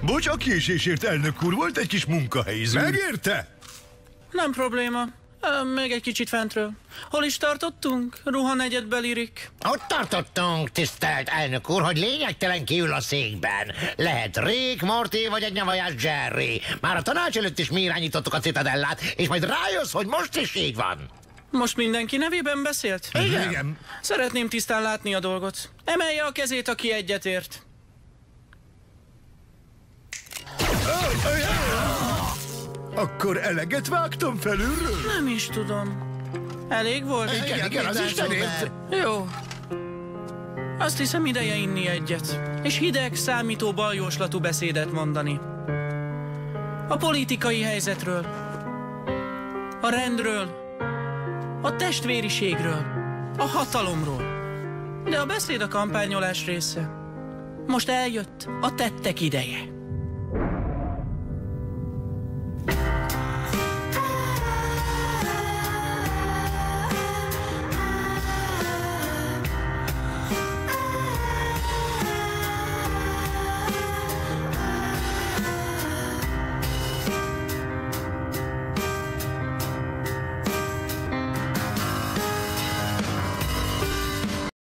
Bocs, a késésért, elnök úr, volt egy kis munkahelyző. Megérte? Nem probléma. Még egy kicsit fentről. Hol is tartottunk? Ruha negyedbe lirik. Ott tartottunk, tisztelt elnök úr, hogy lényegtelen kiül a székben. Lehet Rick, Morty vagy egy nyavajás Jerry. Már a tanács előtt is mi irányítottuk a Citadellát, és majd rájössz, hogy most is így van. Most mindenki nevében beszélt? Igen. Szeretném tisztán látni a dolgot. Emelje a kezét, aki egyetért. Akkor eleget vágtam felülről? Nem is tudom. Elég volt? Igen, az Istenért. Jó. Azt hiszem, ideje inni egyet. És hideg, számító baljóslatú beszédet mondani. A politikai helyzetről. A rendről. A testvériségről. A hatalomról. De a beszéd a kampányolás része. Most eljött a tettek ideje.